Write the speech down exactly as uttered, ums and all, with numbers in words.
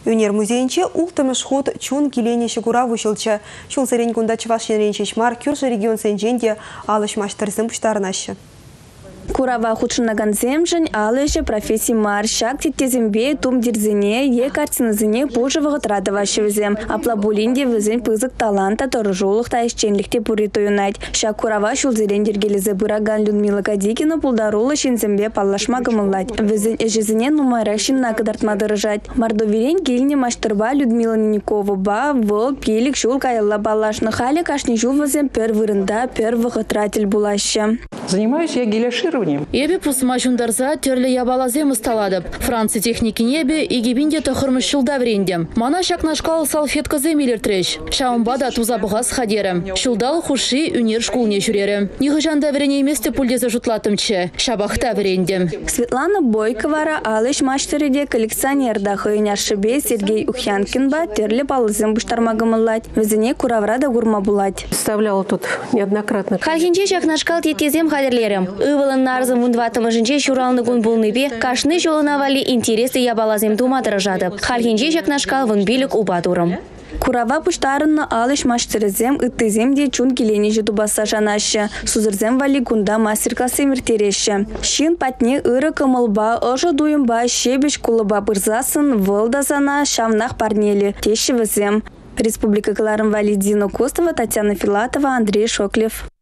Юнер музейнче ултымыш ход чун киленеше кура вышылчы. Шул сырень кунда Чувашин чешмар кюржы регион сенженде алышмаштырзым пуштарынашы. Курава худшынаган земжень, алыше профессий мар, шак теттезембе, тум дерзине, е картиназине пужевого традоваща везем. Аплабулинде везем пызык таланта торжолых та исченлихте пуриту юнать. Шак курава шулзерен дергелезе бураган Людмила Кадикина пулдарула шинзембе паллашма гамыллать. Везен эжезине нумайрашин накадартма дырыжать. Мардоверень гильне маштырба Людмила Ниникова ба, вол пелик шул кайла балашны хали кашни жул везем пер вырында, пер вахатратель булаща. Занимаюсь я геляшированием. Ебе пусмачундарза терле ябалазем исталадып. Франция техники небе и гибинде тохырмыш шулда врендем. Мана шакнашкал салфетка земилер трещ. Шаумбада тузабыгас хадерем. Шулдал хуши унер шкулне жүререм. Нихыжанда врене месте пульдезе жутлатымче. Шабахта врендем. Светлана Бойковара алыш маштыреде коллекционер дахыйняшыбе Сергей Ухянкинба терле палызем буштармагамыллать. Везене кураврада гурма булать. Вставляла тут неоднократно. Хальхинче шакнашкал тетезем хадерлерем. Ывалын нарзым вундватым жинче шуралны гун булныбе, кашны жолынавали интересы ябалазем тума дырыжады. Хальхинче шакнашкал вун билік убадурым. Курава пуштарынна алыш маштырызем ыттызем де чун келенежі тубаса жанашы. Сузырзем вали гунда мастер-классы миртереші. Шин патне ыры кымылба, ыжы дуйымба, шебеш кулыба бырзасын, вылдазана, шавнах парнели. Теші візем. Республика Кларым Валидина Костова, Татьяна Филатова, Андрей Шоклев.